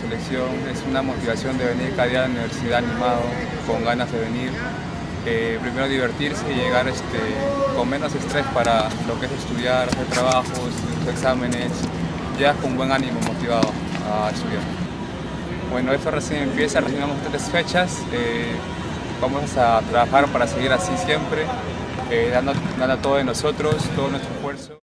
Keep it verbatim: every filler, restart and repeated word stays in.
selección, es una motivación de venir cada día a la universidad animado, con ganas de venir. Eh, primero divertirse y llegar este, con menos estrés para lo que es estudiar, hacer trabajos, los exámenes, ya con buen ánimo, motivado a estudiar. Bueno, esto recién empieza, recién vamos tres fechas, eh, vamos a trabajar para seguir así siempre, eh, dando, dando todo de nosotros, todo nuestro esfuerzo.